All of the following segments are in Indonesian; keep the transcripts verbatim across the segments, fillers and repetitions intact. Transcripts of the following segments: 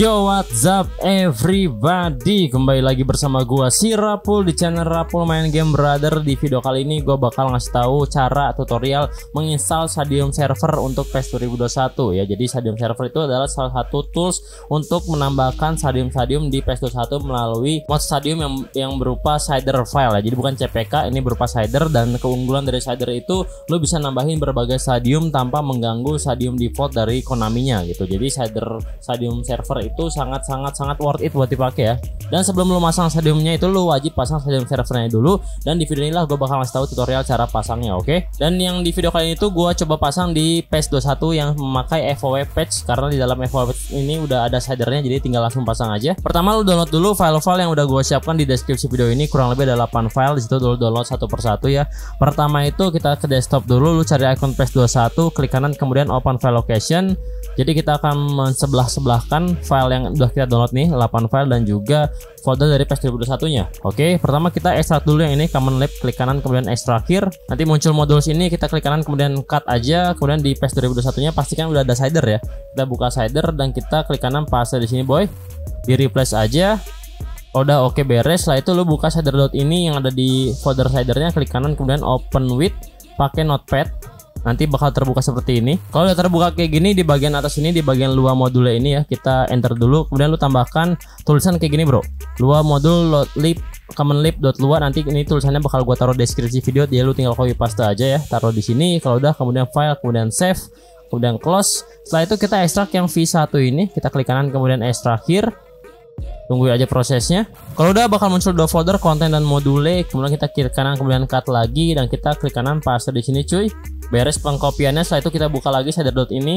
Yo, what's up everybody, kembali lagi bersama gua si Rapul di channel Rapul Main Game Brother. Di video kali ini gua bakal ngasih tahu cara tutorial menginstal Stadium Server untuk PES dua ribu dua puluh satu ya. Jadi Stadium Server itu adalah salah satu tools untuk menambahkan stadium-stadium di PES dua puluh satu melalui mod stadium yang yang berupa shader file ya. Jadi bukan C P K, ini berupa shader, dan keunggulan dari shader itu lo bisa nambahin berbagai stadium tanpa mengganggu stadium default dari Konaminya gitu. Jadi shader Stadium Server itu sangat-sangat sangat worth it buat dipakai ya. Dan sebelum lu masang stadiumnya itu lu wajib pasang Stadium Servernya dulu, dan di video inilah gue bakal ngasih tahu tutorial cara pasangnya, oke? Okay? Dan yang di video kali ini tuh gue coba pasang di PES dua puluh satu yang memakai F O W patch, karena di dalam F O W patch ini udah ada shadernya, jadi tinggal langsung pasang aja. Pertama lu download dulu file-file yang udah gue siapkan di deskripsi video ini, kurang lebih ada delapan file. Di situ dulu download satu persatu ya. Pertama itu kita ke desktop dulu, lu cari akun PES dua puluh satu, klik kanan kemudian open file location. Jadi kita akan mensebelah-sebelahkan file yang udah kita download nih, delapan file, dan juga folder dari PES dua ribu dua puluh satu nya. Oke, pertama kita ekstrak dulu yang ini, common lab, klik kanan kemudian ekstrak here. Nanti muncul modul sini, kita klik kanan kemudian cut aja. Kemudian di PES dua ribu dua puluh satu nya pastikan udah ada shader ya. Kita buka shader dan kita klik kanan paste di sini boy. Di replace aja. Udah oke, beres. Setelah itu lu buka shader dot ini yang ada di folder shadernya, klik kanan kemudian open with pakai notepad. Nanti bakal terbuka seperti ini. Kalau udah terbuka kayak gini, di bagian atas ini, di bagian Lua modulnya ini ya, kita enter dulu. Kemudian lu tambahkan tulisan kayak gini bro, Lua modul lib common lib dot lua. Nanti ini tulisannya bakal gua taruh deskripsi video, dia lu tinggal copy paste aja ya, taruh di sini. Kalau udah kemudian file, kemudian save, kemudian close. Setelah itu kita ekstrak yang V satu ini, kita klik kanan kemudian ekstrak here. Tunggu aja prosesnya. Kalau udah bakal muncul dua folder, konten dan module. Kemudian kita klik kanan kemudian cut lagi, dan kita klik kanan paste di sini cuy. Beres pengkopiannya. Setelah itu kita buka lagi shader dot ini,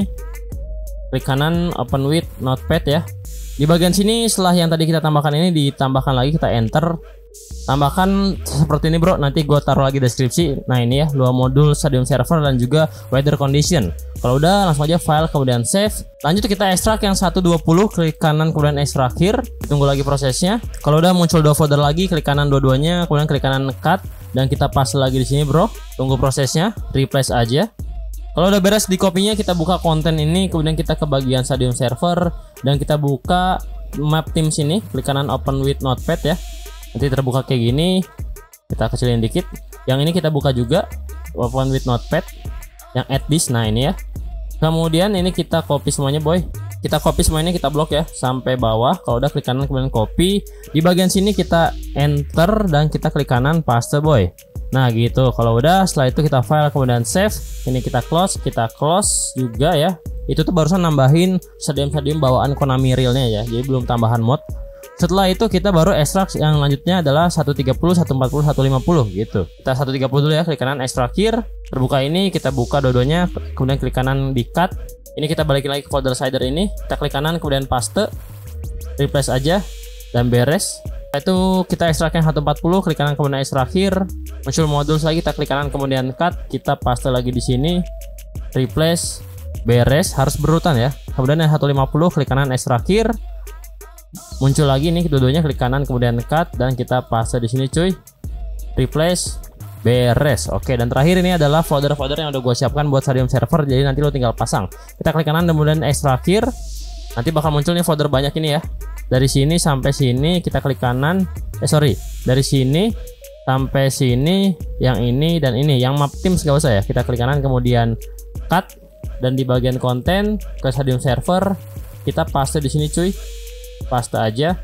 klik kanan open with notepad ya. Di bagian sini setelah yang tadi kita tambahkan ini ditambahkan lagi, kita enter. Tambahkan seperti ini bro, nanti gue taruh lagi deskripsi. Nah ini ya, dua modul Stadium Server dan juga weather condition. Kalau udah langsung aja file kemudian save. Lanjut kita ekstrak yang seratus dua puluh, klik kanan kemudian ekstrak here. Tunggu lagi prosesnya. Kalau udah muncul dua folder lagi, klik kanan dua-duanya, kemudian klik kanan cut, dan kita paste lagi di sini bro. Tunggu prosesnya, replace aja. Kalau udah beres di kopinya, kita buka konten ini, kemudian kita ke bagian Stadium Server dan kita buka map team sini, klik kanan open with notepad ya. Nanti terbuka kayak gini, kita kecilin dikit. Yang ini kita buka juga, open with notepad, yang add this. Nah ini ya. Kemudian ini kita copy semuanya boy. Kita copy semuanya, kita blok ya sampai bawah. Kalau udah klik kanan kemudian copy. Di bagian sini kita enter dan kita klik kanan paste boy. Nah gitu. Kalau udah, setelah itu kita file kemudian save. Ini kita close, kita close juga ya. Itu tuh barusan nambahin stadium-stadium bawaan Konami realnya ya. Jadi belum tambahan mod. Setelah itu kita baru ekstrak yang lanjutnya adalah seratus tiga puluh, seratus empat puluh, seratus lima puluh gitu. Kita seratus tiga puluh dulu ya, klik kanan ekstrak here. Terbuka ini, kita buka dua-duanya, kemudian klik kanan di cut. Ini kita balikin lagi ke folder shader ini. Kita klik kanan kemudian paste, replace aja, dan beres. Setelah itu kita ekstrak yang seratus empat puluh, klik kanan kemudian ekstrak here. Muncul modul lagi, kita klik kanan kemudian cut, kita paste lagi di sini, replace, beres. Harus berurutan ya. Kemudian yang seratus lima puluh, klik kanan ekstrak here. Muncul lagi nih kedua-duanya, klik kanan kemudian cut, dan kita paste di sini cuy, replace, beres. Oke, dan terakhir ini adalah folder-folder yang udah gue siapkan buat Stadium Server, jadi nanti lo tinggal pasang. Kita klik kanan kemudian ekstrak here. Nanti bakal muncul nih folder banyak ini ya, dari sini sampai sini kita klik kanan, eh sorry dari sini sampai sini, yang ini dan ini, yang map teams gak usah ya. Kita klik kanan kemudian cut, dan di bagian konten ke Stadium Server kita paste di sini cuy, paste aja,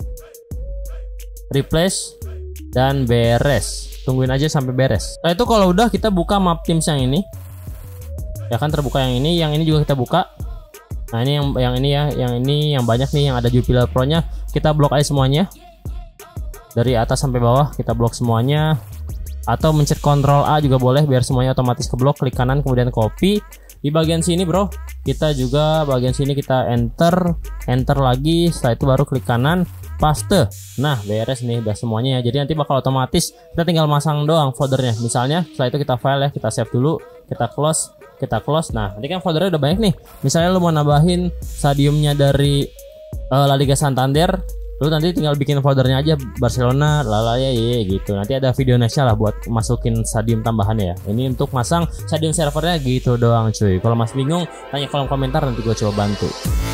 replace, dan beres. Tungguin aja sampai beres. Nah itu kalau udah, kita buka map teams yang ini ya kan, terbuka yang ini, yang ini juga kita buka. Nah ini yang yang ini ya, yang ini yang banyak nih, yang ada Jupiler Pro nya, kita blok aja semuanya dari atas sampai bawah, kita blok semuanya, atau mencet Ctrl A juga boleh biar semuanya otomatis keblok. Klik kanan kemudian copy. Di bagian sini bro, kita juga bagian sini kita enter, enter lagi. Setelah itu baru klik kanan paste. Nah beres nih udah semuanya ya. Jadi nanti bakal otomatis kita tinggal masang doang foldernya. Misalnya setelah itu kita file ya, kita save dulu, kita close, kita close. Nah nanti kan foldernya udah banyak nih. Misalnya lu mau nambahin stadiumnya dari uh, La Liga Santander, lu nanti tinggal bikin foldernya aja Barcelona lalaya ye gitu. Nanti ada video nextnya lah buat masukin stadium tambahannya ya. Ini untuk masang stadium servernya gitu doang cuy. Kalau masih bingung, tanya kolom komentar, nanti gue coba bantu.